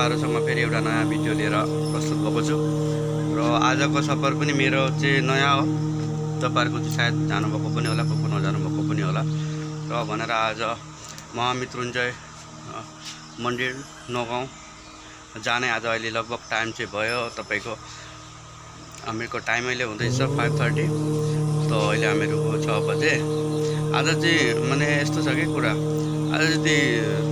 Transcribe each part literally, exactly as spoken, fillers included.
तपाईहरुसँग फेरि एउटा नयाँ भिडियो लिएर प्रस्तुत भएको छु र आजको सफर पनि मेरो चाहिँ नयाँ हो। तपाईहरुको चाहिँ सायद जानुभएको पनि होला, को को नजानु भएको पनि होला र भनेर आज महामृत्युञ्जय मन्दिर नगाउँ जाने आज अहिले लगभग टाइम चाहिँ भयो तपाईको हामीको टाइम अहिले हुँदैछ पाँच तीस त अहिले हामीको छ बजे। आज चाहिँ माने यस्तो छ के कुरा, आज चाहिँ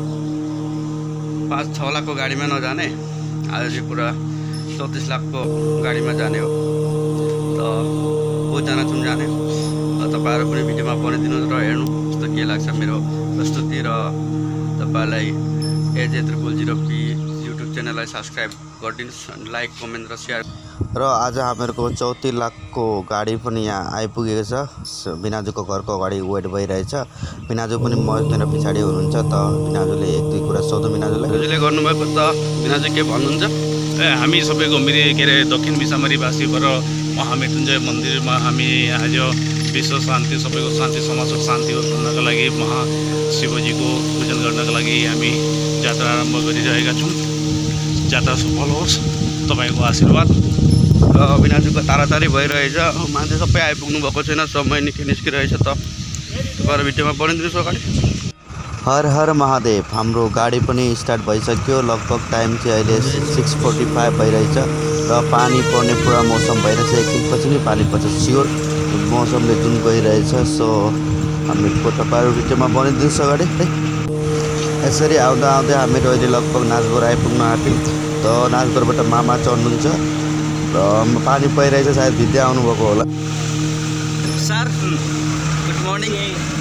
पाँच छ लाखको गाडीमा नजाने, आज चाहिँ पुरा चौतीस लाखको गाडीमा जाने हो। त बहुतजना छौँ जाने, तपाईहरु पनि भिडियोमा बनाइदिनुहोस् र हेर्नु कस्तो के लाग्छ मेरो प्रस्तुति। र तपाईलाई AJ triple zero P YouTube च्यानललाई सब्स्क्राइब गरिदिनुहोस्, लाइक कमेन्ट र सेयर। र आज हामीहरूको चौतीस लाखको गाडी पनि यहाँ आइपुगेको छ। बिनाजुको घरको अगाडि वेट भइरहेछ। बिनाजु पनि मेरो पछाडि हुनुहुन्छ। त बिनाजुले एक दुई कुरा सोधौँ बिनाजुलाई। बिनाजुले गर्नुभएको त बिनाजु के भन्नुहुन्छ? ए हामी सबै घुमिरे के अरे दक्षिण मिसामारीवासीबाट महामृत्युञ्जय मन्दिरमा हामी आज विश्व शान्ति सबैको शान्ति समाजको शान्ति गर्नको लागि महा शिवजीको पूजन गर्नको लागि हामी यात्रा आरम्भ गरिरहेका छौँ। यात्रा सफल होस्, तपाईको आशीर्वाद। र बिनाजुको तारातारी भइरहेछ, मान्छे सबै आइपुग्नु भएको छैन, समय निकै निस्किरहेछ। त तपाईहरु भिडियोमा बनाइदिनुहोस् अगाडि। हर हर महादेव। हाम्रो गाडी पनि स्टार्ट भइसक्यो। लगभग टाइम चाहिँ अहिले सिक्स फोर्टी फाइभ भइरहेछ र पानी पर्ने पुरा मौसम भइरहेछ। एकछिनपछि नै पानी पर्छ स्योर, मौसमले जुन गइरहेछ। सो हामीको तपाईहरु भिडियोमा बनाइदिनुहोस् अगाडि। यसरी आउँदा आउँदै हामीहरू अहिले लगभग नाचघर आइपुग्न आँट्यौँ। त नाचघरबाट मामा चढ्नुहुन्छ र पानी परिरहेछ, सायद भित्दै आउनुभएको होला। Sir good morning.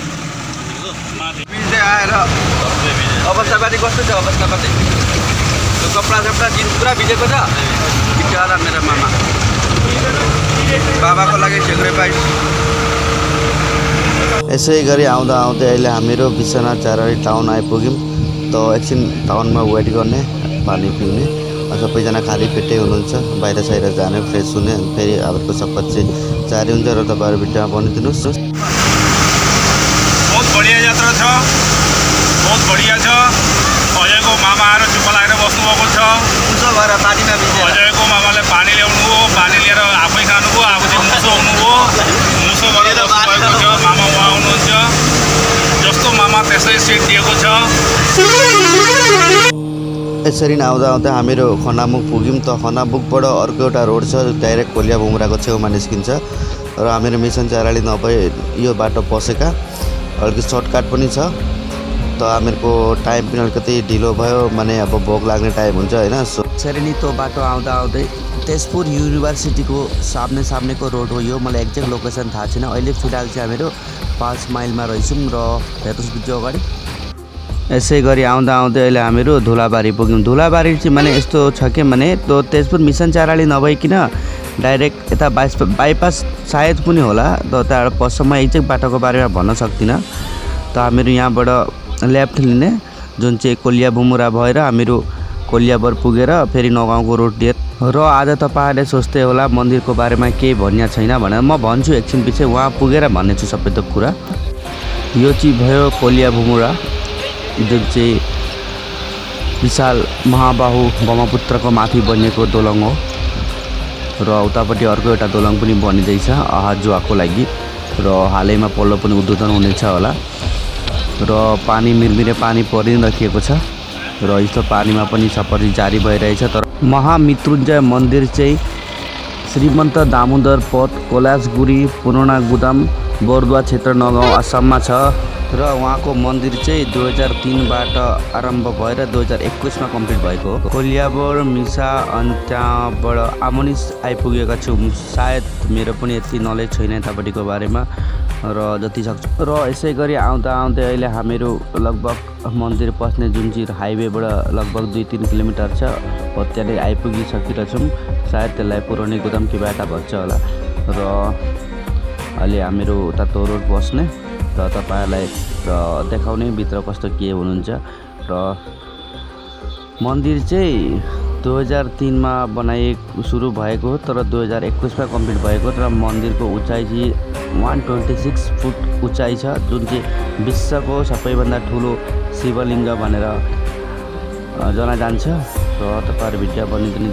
बिजे आएर अवस्थापाति कस्तो छ? अवस्थापाति त्यो कपडा सपडा जिन्स पुरा भिजेको छ। बिचरा मेरो मामा, बाबाको लागि सेक्रे पाइस। यसै गरी आउँदा आउँदै अहिले हामीहरू विश्वनाथ चाराडी टाउन आइपुग्यौँ। त एकछिन टाउनमा वेट गर्ने, पानी पिउने। सबैजना खाली पेटै हुनुहुन्छ, बाहिर साहिर जाने, फ्रेस हुने। फेरि हामीहरूको सफर चाहिँ जारी हुन्छ र तपाईँहरू भिडियोमा बनाइदिनुहोस्। बहुत बढिया यात्रा छ, बहुत बढिया छ। अजयको मामा आएर चुप्प लागेर बस्नुभएको छ। मुसो भएर पानीमा भिजे। अजयको मामाले पानी ल्याउनु हो, पानी लिएर आफै खानुभयो, आफू चाहिँ मुसो हुनुभयो। मुसो भएर बस्नुभएको छ। मामा उहाँ हुनुहुन्छ, जस्तो मामा त्यसै सिट दिएको छ। यसरी नै आउँदा आउँदा हामीहरू खनामुख पुग्यौँ। त खनामुखबाट अर्को एउटा रोड छ, डाइरेक्ट कोलिया बुमराको छेउमा निस्किन्छ र हामीहरू मिसन चाराली नभए यो बाटो पसेका। अलिकति सर्टकट पनि छ। त हामीहरूको टाइम पनि अलिकति ढिलो भयो, माने अब भोक लाग्ने टाइम हुन्छ होइन। सो यसरी नै त्यो बाटो आउँदा आउँदै तेजपुर युनिभर्सिटीको सामने सामनेको रोड हो यो। मलाई एक्ज्याक्ट लोकेसन थाहा छैन। अहिले फिलहाल चाहिँ हामीहरू पाँच माइलमा रहेछौँ र हेर्नुहोस् भिडियो अगाडि। यसै गरी आउँदा आउँदै अहिले हामीहरू धुलाबारी पुग्यौँ। धुलाबारी चाहिँ माने यस्तो छ कि माने त्यो तेजपुर मिसन चाराली नभइकन डाइरेक्ट यता बाइस बाइपास सायद पनि होला। त त्यहाँबाट पसम्म एक्ज्याक्ट बाटोको बारेमा भन्न सक्दिनँ। त हामीहरू यहाँबाट लेफ्ट लिने, जुन चाहिँ कोलिया बुमुरा भएर हामीहरू कोलियाबर पुगेर फेरि नगाउँको रोड लिएर। र आज तपाईँहरूले सोच्दै होला मन्दिरको बारेमा केही भन्ने छैन भनेर। म भन्छु एकछिन पछि, उहाँ पुगेर भन्ने छु सबै त कुरा। यो चाहिँ भयो कोलिया बुमुरा, जुन चाहिँ विशाल महाबाहु ब्रह्मपुत्रको माथि बनिएको दोलङ हो। र उतापट्टि अर्को एउटा दोलङ पनि बनिँदैछ आहा जुवाको लागि, र हालैमा पल्लो पनि उद्घाटन हुनेछ होला। र पानी मिरमिरे पानी परिराखिएको छ र यस्तो पानीमा पनि सफर जारी भइरहेछ। तर महामृत्युञ्जय मन्दिर चाहिँ श्रीमन्त दामोदर पथ कोलासगुडी पुराना गुदाम बरदुवा क्षेत्र नगाउँ आसाममा छ। र उहाँको मन्दिर चाहिँ दुई हजार तीनबाट आरम्भ भएर दुई हजार एक्काइसमा कम्प्लिट भएको हो। कोलियाबर मिसा अनि त्यहाँबाट आमोनिस आइपुगेका छौँ। सायद मेरो पनि यति नलेज छैन यतापट्टिको बारेमा र जति सक्छु। र यसै गरी आउँदा आउँदै अहिले हामीहरू लगभग मन्दिर पस्ने जुन चाहिँ हाइवेबाट लगभग दुई तिन किलोमिटर छ, हो त्यहाँनिर आइपुगिसकिरहेछौँ। सायद त्यसलाई पुरानै गुदाम कि बाटा भन्छ होला। र अहिले हामीहरू उता त्यो रोड बस्ने र तपाईहरुलाई र देखाउने भित्र कस्तो के हुनुहुन्छ। र मन्दिर चाहिँ दुई हजार तीनमा बनाइएको सुरु भएको, तर दुई हजार एक्काइसमा कम्प्लिट भएको। र मन्दिरको उचाइ चाहिँ एक सौ छब्बिस फुट उचाइ छ, जुन चाहिँ विश्वको सबैभन्दा ठुलो शिवलिङ्ग भनेर जना जान्छ। र तपाईँहरू भिडियो बनिदिनु।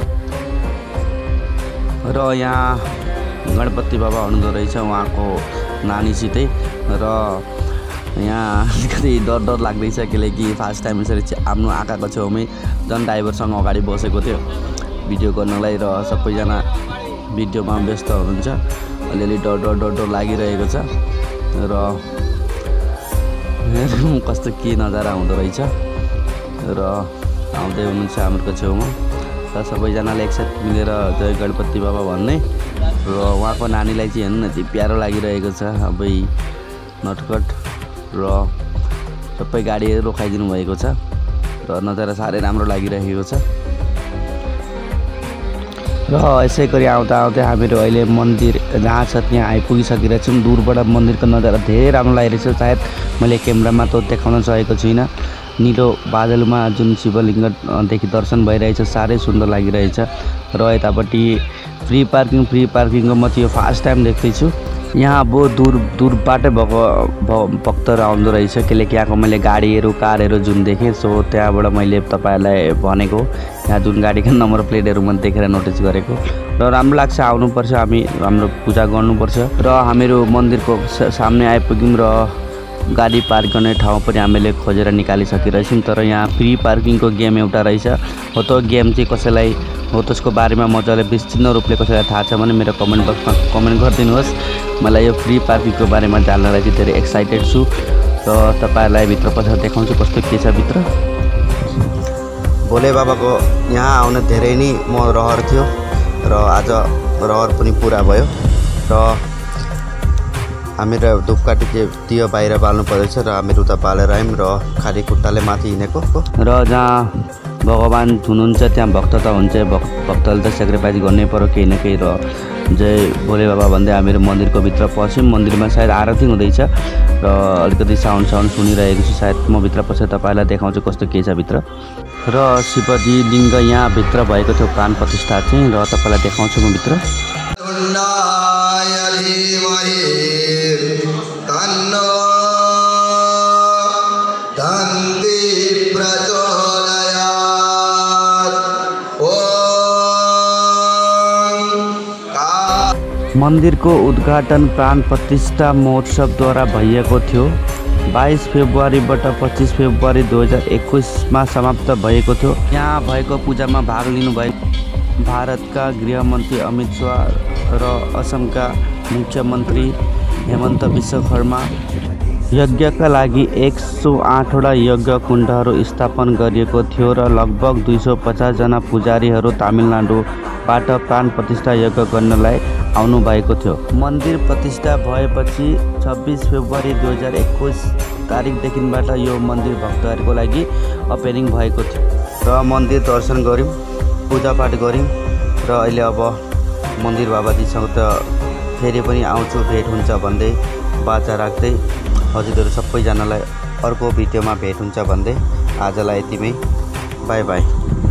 र यहाँ गणपति बाबा हुनुहुँदो रहेछ उहाँको नानीसितै। र यहाँ अलिकति डर डर लाग्दैछ किनकि फर्स्ट टाइम यसरी आफ्नो आँखाको छेउमै झन् ड्राइभरसँग अगाडि बसेको थियो भिडियो गर्नलाई। र सबैजना भिडियोमा व्यस्त हुनुहुन्छ, अलिअलि डर डर डर डर लागिरहेको छ। र कस्तो के नजारा हुँदो रहेछ। र आउँदै हुनुहुन्छ हाम्रो छेउमा र सबैजनाले एकसाथ मिलेर जय गणपति बाबा भन्ने। र उहाँको नानीलाई चाहिँ हेर्नु न यति प्यारो लागिरहेको छ अबै नटकट। र सबै गाडीहरू रोकाइदिनु भएको छ र नजारा साह्रै राम्रो लागिरहेको छ। र यसै गरी आउँदा आउँदै हामीहरू अहिले मन्दिर जहाँ छ त्यहाँ आइपुगिसकेका छौँ। दूरबाट मन्दिरको नजारा धेरै राम्रो लागिरहेछ। सायद मैले क्यामेरामा त देखाउन सकेको छुइनँ। निलो बादलमा जुन शिवलिङ्गदेखि दर्शन भइरहेछ साह्रै सुन्दर लागिरहेछ। र यतापट्टि फ्री पार्किङ फ्री पार्किङको म चाहिँ यो फर्स्ट टाइम देख्दैछु। यहाँ अब दूर दूरबाटै भएको भक्तहरू आउँदो रहेछ किनकि यहाँको मैले गाडीहरू कारहरू जुन देखेँ सो त्यहाँबाट मैले तपाईँहरूलाई भनेको। यहाँ जुन गाडीको नम्बर प्लेटहरू मैले देखेर नोटिस गरेको। र राम्रो लाग्छ, आउनुपर्छ, हामी हाम्रो पूजा गर्नुपर्छ। र हामीहरू मन्दिरको सामने आइपुग्यौँ र गाडी पार्क गर्ने ठाउँ पनि हामीले खोजेर निकालिसकिरहेछौँ। तर यहाँ फ्री पार्किङको गेम एउटा रहेछ। हो त्यो गेम चाहिँ कसैलाई हो त्यसको बारेमा मजाले विस्तीर्ण रूपले कसैलाई थाहा छ भने मेरो कमेन्ट बक्समा कमेन्ट गरिदिनुहोस्। मलाई यो फ्री पार्किङको बारेमा जान्नलाई चाहिँ धेरै एक्साइटेड छु। र तपाईँहरूलाई भित्र पसेर देखाउँछु कस्तो के छ भित्र। भोले बाबाको यहाँ आउन धेरै नै म रहर थियो र आज रहर पनि पुरा भयो। र हामीहरू धुपकाठी चाहिँ दियो बाहिर बाल्नु पर्दैछ र हामीहरू उता बालेर आयौँ र खाली खुट्टाले माथि हिँडेको। र जहाँ भगवान् हुनुहुन्छ त्यहाँ भक्त त हुन्छ, भक्त भक्तले त सेक्रिफाइस गर्नै पर्यो केही न केही। र जय भोले बाबा भन्दै हामीहरू मन्दिरको भित्र पस्यौँ। मन्दिरमा सायद आरती हुँदैछ र अलिकति साउन्ड साउन्ड सुनिरहेको छु। सायद म भित्र पसेर तपाईँलाई देखाउँछु कस्तो के छ भित्र। र शिवजी लिङ्ग यहाँ भित्र भएको थियो प्राण प्रतिष्ठा चाहिँ, र तपाईँलाई देखाउँछु म भित्र। मन्दिरको उद्घाटन प्राण प्रतिष्ठा महोत्सवद्वारा भएको थियो। बाइस फेब्रुअरीबाट पच्चिस फेब्रुअरी दुई हजार एक्काइसमा समाप्त भएको थियो। यहाँ भएको पूजामा भाग लिनुभयो भारतका गृहमन्त्री अमित शाह र असमका मुख्यमन्त्री हेमन्त विश्वकर्मा। यज्ञका लागि एक सौ आठवटा यज्ञ कुण्डहरू स्थापना गरिएको थियो र लगभग दुई सौ पचासजना पुजारीहरू तमिलनाडुबाट प्राण प्रतिष्ठा यज्ञ गर्नलाई आउनु भएको थियो। मन्दिर प्रतिष्ठा भएपछि छब्बिस फेब्रुअरी दुई हजार एक्काइस तारिकदेखिबाट यो मन्दिर भक्तहरूको लागि ओपनिङ भएको थियो। र मन्दिर दर्शन गऱ्यौँ, पूजापाठ गऱ्यौँ र अहिले अब मन्दिर बाबाजीसँग त फेरि पनि आउँछु, भेट हुन्छ भन्दै बाचा राख्दै हजुरहरू सबैजनालाई अर्को भिडियोमा भेट हुन्छ भन्दै आजलाई यतिमै, बाई बाई।